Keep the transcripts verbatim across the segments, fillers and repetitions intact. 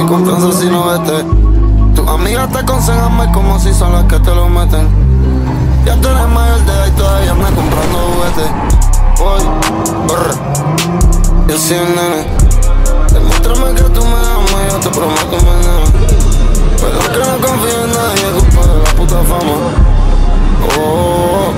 confianza si no vete. Tus amigas te aconsejan mal como si son las que te lo meten. Ya tú eres mayor de edad y todavía me comprando juguetes. Voy, brr, yo soy el nene. Demuéstrame que tú me amas y yo te prometo mañana. Pero es que no confío en nadie, culpa de la puta fama. Oh,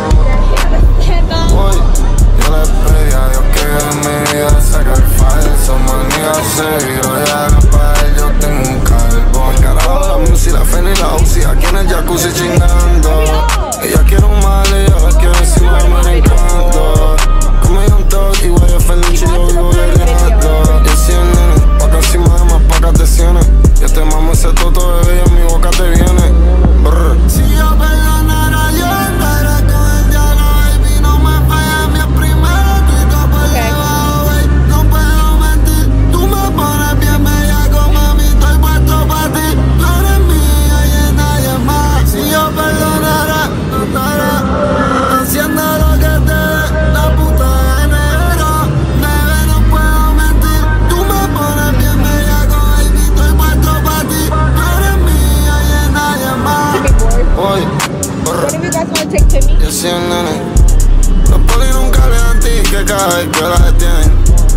voy, yo le pedí a Dios que en mi vida saque el falso. Manía seguro, ya no para él, yo tengo un calvo. El carajo, la música, la fe ni la U C I, aquí en el jacuzzi chingando. Ella quiere un mal y yo la quiero encima de me encanta. Como yo un toque, igual yo feliz y yo vivo gritando. Yo soy el nene, pa' que encima de más pa' que te cienes. Yo te mamo ese toto, bebé, y en mi boca te viene. Brr. Si yo perdonara, yo andaré con el diablo, baby. No me falles, mi primero tuito por debajo, baby. No puedo mentir, tú me pones bien bellaco, mami. Estoy puesto pa' ti, tú eres mía y nadie más. Si yo perdonara, no estará haciendo lo que te dé la puta gana. Bebé, no puedo mentir, tú me pones bien bellaco, baby. Estoy puesto pa' ti, tú eres mía y nadie más. Voy, What if you guys want to take Timmy? yo soy el nene. Los polis nunca le dan ti que cada vez que la detienen.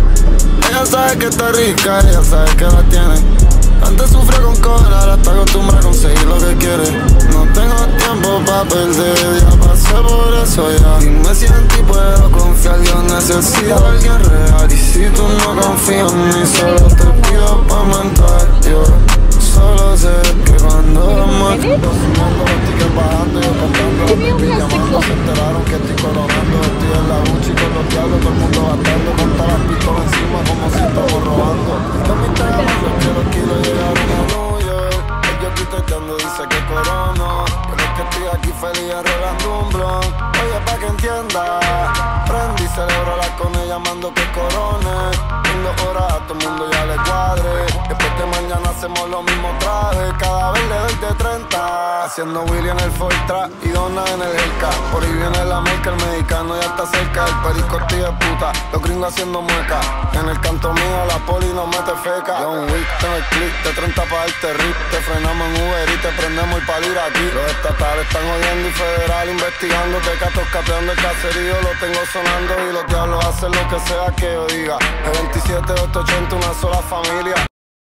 Ella sabe que está rica, ella sabe que la tiene. Antes sufre con coger, ahora está acostumbrada a conseguir lo que quiere. No tengo tiempo pa' perder, ya pasé por eso ya. Dime si en ti puedo confiar, yo necesito a alguien real. Y si tú no confías en mí, solo te pido pa' mentar. Yo solo sé que cuando amor los fumando, los tickets bajando, yo contando los baby llamando. Se enteraron que estoy coronando, estoy en la Gucci con los diablos, todo el mundo gastando. Contar las pistolas encima como si estamos robando. Los mis yo quiero kilos llegaron a New York. El yo tuiteando dice que corono, pero es que estoy aquí feliz arreglando un blon. Oye, pa' que entienda, prendí y celebro la con ella, mando que corone. En dos horas a todo el mundo ya le cuadre. Después de mañana hacemos lo mismo traje. Cada vez le doy de treinta. Haciendo Willy en el Fortra y Donna en el Elka. Por ahí viene la merca, el mexicano ya está cerca. El perico tío de puta, los gringos haciendo mueca. En el canto mío la poli nos mete feca. John Wick, tengo el clip de treinta pa' darte rip. Te frenamos en Uber y te prendemos y pa' ir aquí. Los estatales están jodiendo y federal investigando. Tecatos capeando el caserío, lo tengo sonando. Y los diablos hacen lo que sea que yo diga. El veintisiete de ochocientos ochenta, una sola familia.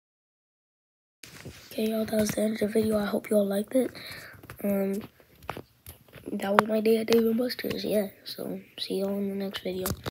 Okay, y'all, that was the end of the video. I hope y'all liked it. Um, that was my day at Dave and Buster's. Yeah, so see y'all in the next video.